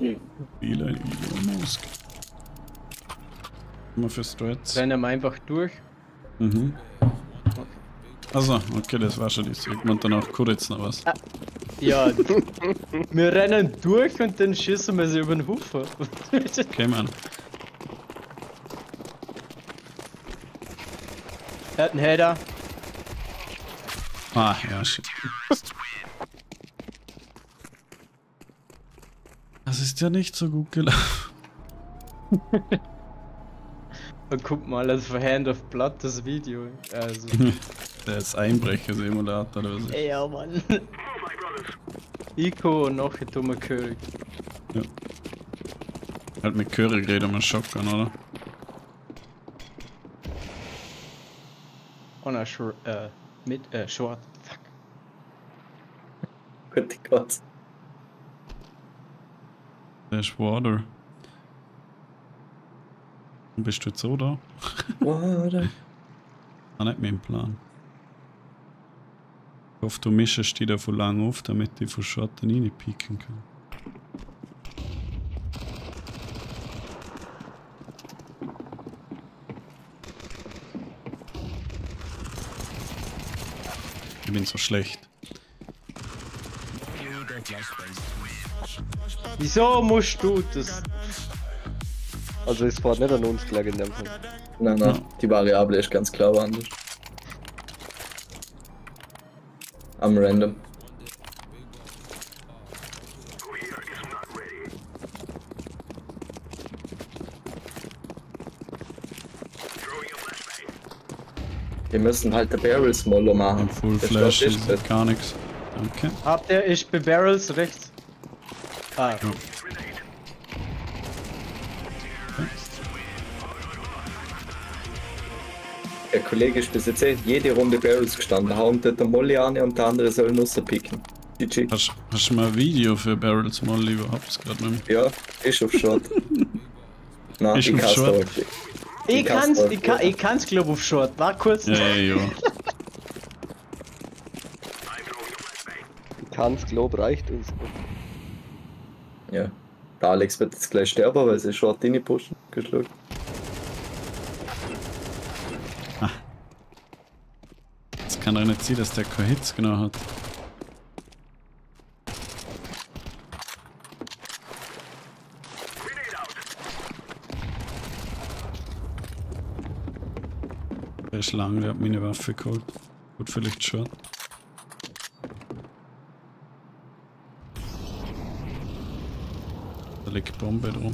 Elon Musk. Mal für Strats. Rennen wir einfach durch. Mhm. Also, okay, das war schon die Segment. Danach kurz noch was. Ja, wir rennen durch und dann schießen wir sie über den Haufen. Okay, Mann. Er hat einen Header. Ah, ja, shit. Das ist ja nicht so gut gelaufen. Und guck mal, das für Hand of Blood, das Video. Also. Der ist Einbrecher-Simulator oder was? Ja, Mann. Ico und noch ein dummer König. Ja. Halt mit Curry geredet um einen Shotgun, oder? Und ein Short. Fuck. Gott, Gott. Der ist Water. Bist du jetzt so da? Water. Ah, nicht mein Plan. Ich hoffe, du mischst die da von lang auf, damit ich von Schatten reinpieken kann. Ich bin so schlecht. Wieso musst du das? Also es war nicht an uns gelegen in dem Fall. Nein, nein, die Variable ist ganz klar anders. Am Random. Wir müssen halt der Barrel smaller machen. Full Das Flash ist ist gar nichts. Danke. Habt ihr, ich bei Barrels rechts. Ah, Ja. Der Kollege ist bis jetzt jede Runde Barrels gestanden. Hauen dort der Molly an und der andere soll Nusser picken. GG. Hast du mal ein Video für Barrels Molly überhaupt gerade nicht mehr? Ja, ist auf Short. Nein, Ist ich auf kann's Short? nicht. ich kann's glaub auf Short. War kurz. Ja, ja, ja. Kann's Globe reicht uns. Ja. Der Alex wird jetzt gleich sterben, weil sie Short rein pushen geschlagen. Es kann doch nicht sein, dass der keine Hits genau hat. Der ist lang, der hat meine Waffe geholt. Gut, vielleicht schon. Da liegt Bombe drum.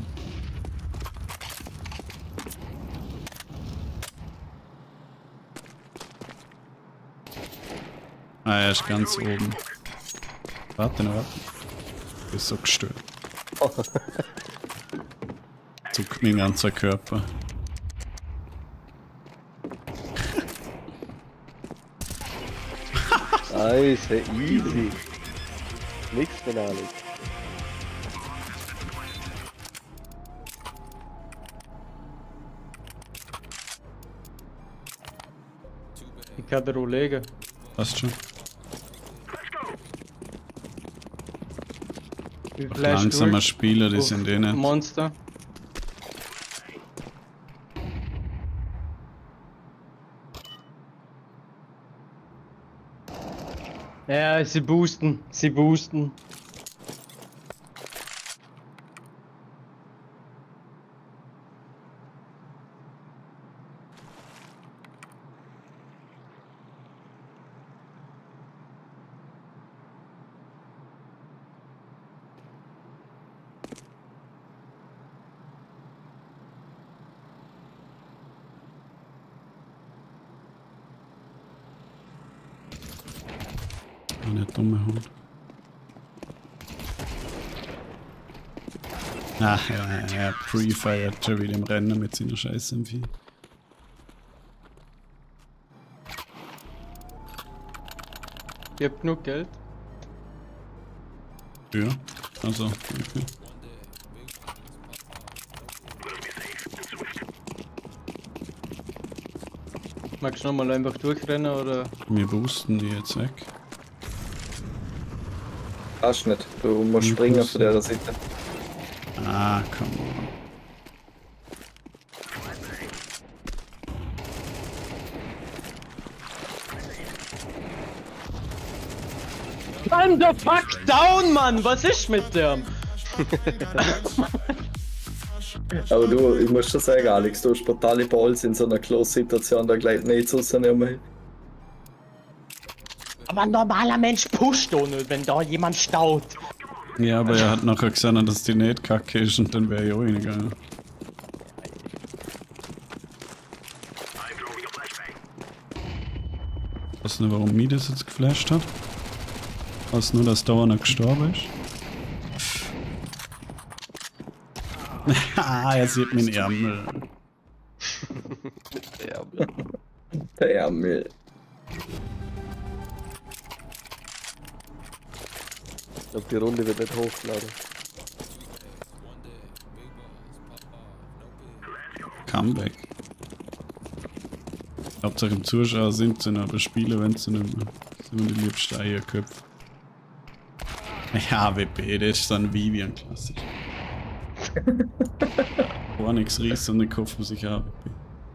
Ah, er ist ganz oben. Warte noch, warte. Du bist so gestört. Zuckt mein ganzer Körper. Nice, easy. Nix für Alex. Ich kann dir auch legen. Passt schon. Ich flash Langsamer durch Spieler, die auf sind eh nicht. Monster. Ja, sie boosten, sie boosten. Eine dumme Hund. Ach ja, er pre-fired schon wieder im Rennen mit seiner scheiß M4. Ich hab genug Geld. Ja, also, okay. Magst du nochmal einfach durchrennen oder? Wir boosten die jetzt weg. Kannst nicht. Du musst Ja, springen plus. von der Seite. Ah, come on. Calm the fuck down, Mann! Was ist mit dem? Aber du, ich muss schon sagen, Alex, du hast brutale Balls in so einer Close-Situation, da gleich nicht rausnehmen. Aber ein normaler Mensch pusht doch nicht, wenn da jemand staut. Ja, aber er hat nachher gesagt, dass die nicht kacke ist und dann wäre ich auch reingegangen. Ich weiß nicht, warum mich das jetzt geflasht hat. Ich weiß nur, dass da einer gestorben ist. Ah, er sieht meinen Ärmel. Der Ärmel. Ich glaube, die Runde wird nicht hochgeladen. Comeback. Hauptsache im Zuschauer sind sie noch, aber Spiele, wenn sie nicht mehr. Das sind immer die liebsten Eierköpfe. Ja, WP, das ist so ein Vivian klassisch. Gar nichts riss und dann kauft man sich auch WP.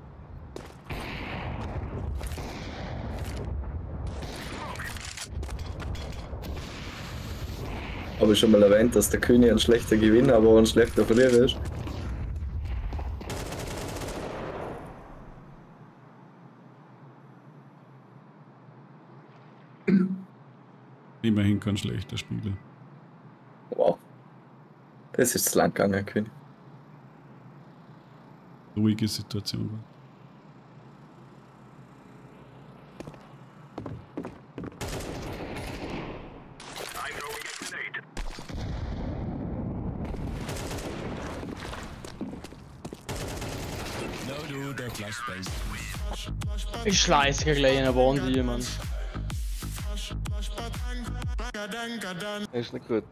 Habe ich schon mal erwähnt, dass der König ein schlechter Gewinner, aber auch ein schlechter Verlierer ist. Immerhin kein schlechter Spieler. Wow. Das ist lang gegangen, König. Ruhige Situation war. Ich schleiße gleich in der Wand, Mann. Ist nicht gut.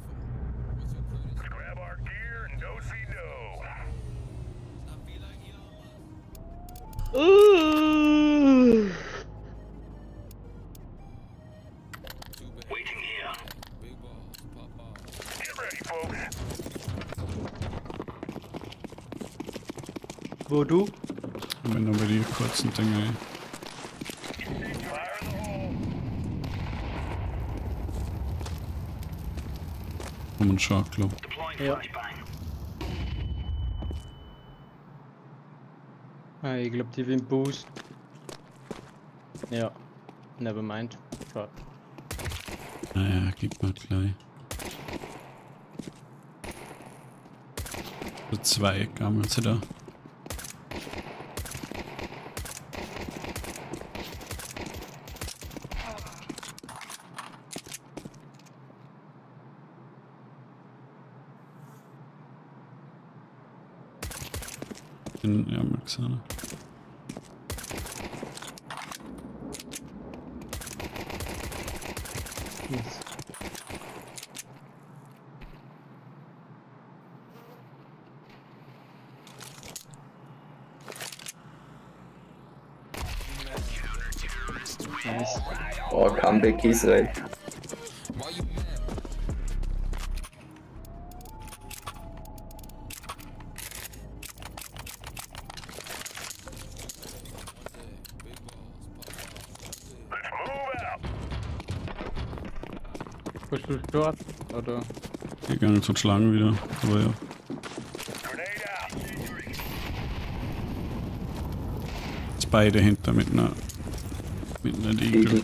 Wo du? Wenn aber die kurzen Dinge. Um einen Shark Club. Ja. Ah, ich glaube, die will einen Boost. Ja. Never mind. Schade. Naja, gib mal gleich. So zwei gammeln sie da. Ja, Maxana. Nice. Oh, Comeback Israel. Bist du dort? Oder? Die gehen zu schlagen wieder, aber ja. Jetzt beide hinter mit einer Eagle.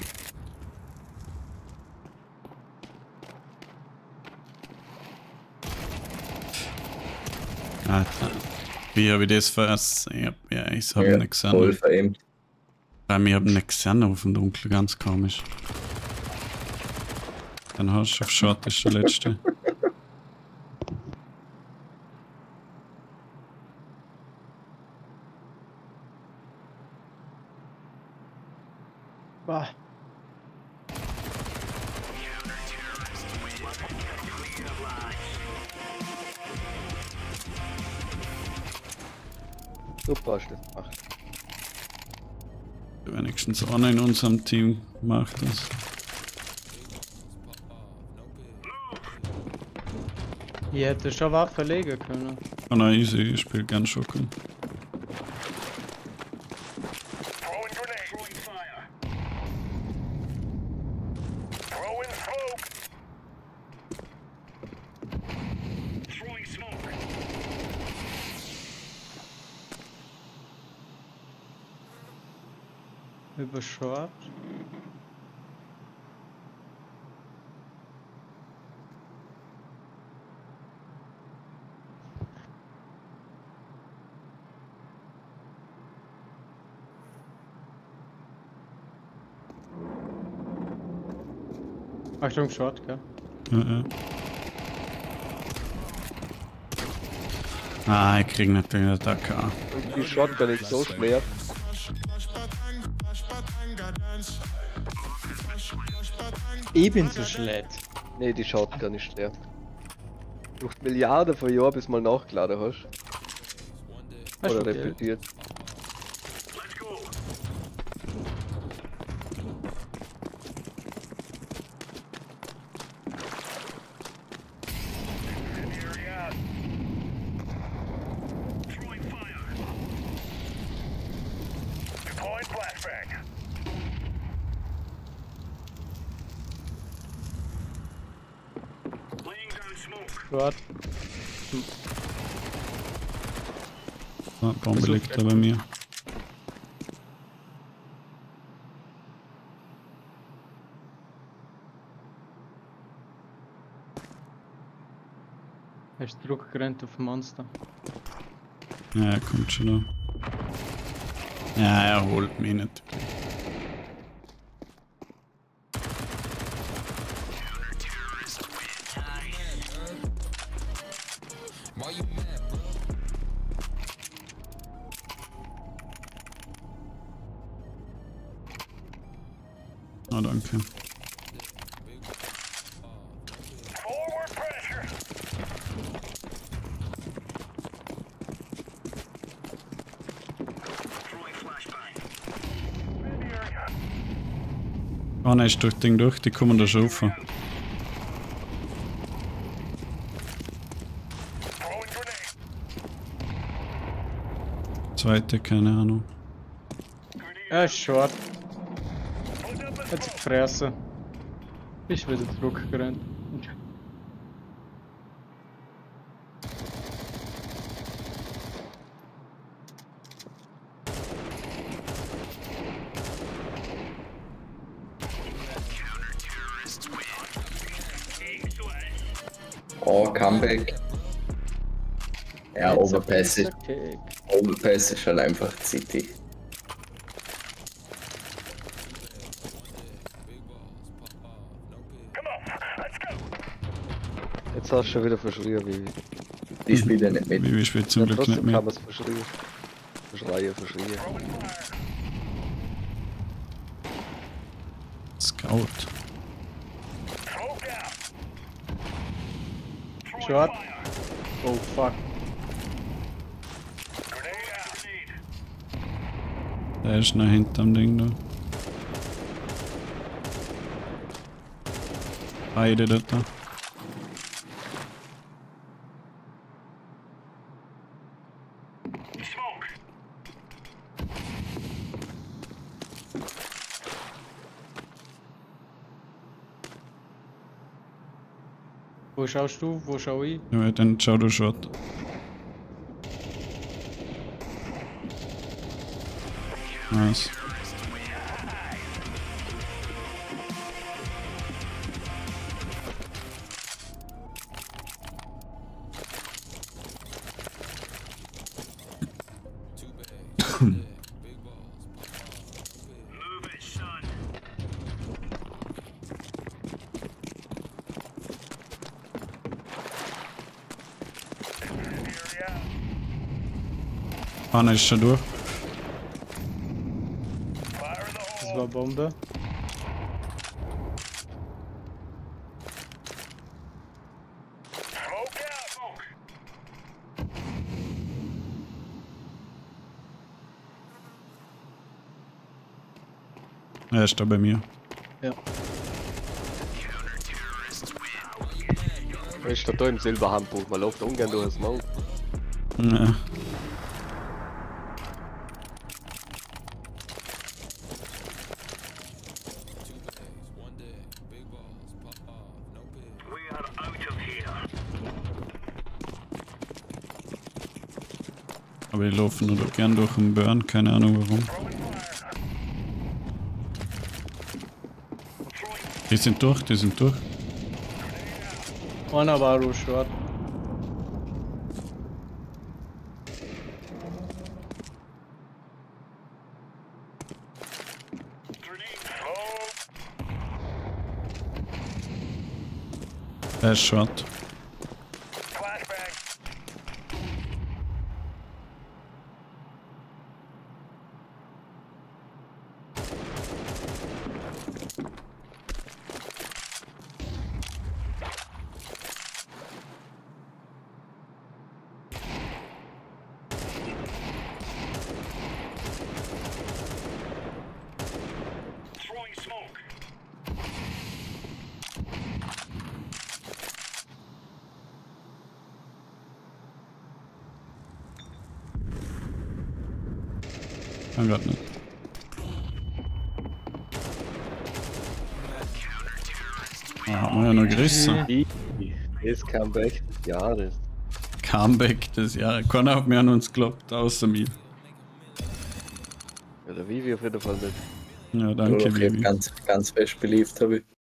Alter, wie habe ich das vergessen? Ja, ich habe nicht gesehen. Voll verämt. Bei mir habe ich nicht gesehen auf dem Dunkel, ganz komisch. Dann hast du auf Short, ist der letzte. Bah. Super hast du das gemacht. Wenigstens einer in unserem Team macht das. Ich hätte schon Waffen legen können. Oh nein, easy, ich spiele gern Shotgun. Throwing grenade. Throwing fire. Throwing smoke. Throwing smoke. Über Short. Achtung, Short, gell? Ja. Ah, ich krieg nicht den Attacker. Und die Shotgun ist so schwer. Ich bin so schlecht. Nee, die Shotgun ist schwer. Braucht Milliarden von Jahren, bis mal nachgeladen hast. Hast Oder du Geld? repetiert. Let's go. Incendiary out. Throwing fire. Deploying flashbang. Laying down smoke. Short. Ah, Bombe liegt da bei mir. Hast du Druck gerannt auf Monster? Ja, er kommt schon da. Ja, er holt mich nicht. Ah, danke. Forward pressure. Throwing flashbang. In the area. Ah, nein, ist durch Ding durch, die kommen da schon rauf. Throwing grenade. Zweite, keine Ahnung. Er ist Short. Put up a Jetzt smoke. gefressen. Ist wieder Druck gerannt. Oh, Comeback. Ja, Overpass ist, Okay. Overpass ist halt einfach City. Come on, let's go. Jetzt hast du schon wieder verschrien, wie. Die spielen nicht mit. Wie spielt zum Ja, Glück nicht trotzdem mehr. kann man es verschrien. Verschreien. Throwing fire. Scout. Smoke out. Throwing Short. fire. Oh fuck. Grenade out. Grenade. Der ist noch hinterm Ding da. Beide dort da. Smoke. Wo schaust du? Wo schau ich? Ja, dann schau du Shot. Nice. Move it, son. Incendiary out. Einer ist schon durch. Fire in the Das hole. war Bombe. Smoke out. Smoke. Er ist da bei mir. Ja. Er ist da im Silberhandbuch, man läuft ungern durch das Maul. Ja. We are out of here. Aber die laufen nur gern durch den Burn, keine Ahnung warum. Throwing fire. Throwing Die sind durch, die sind durch. Einer war auch short. grenade. Oh, Er ist short. flashbang. Throwing smoke. Kann grad nicht. Ah, hat man ja noch gerissen. Das Comeback des Jahres. Comeback des Jahres. Keiner hat mehr an uns geglaubt, außer mir. Ja, der Vivi auf jeden Fall nicht. Ja, danke, Okay, Baby. ganz fest beliebt habe ich.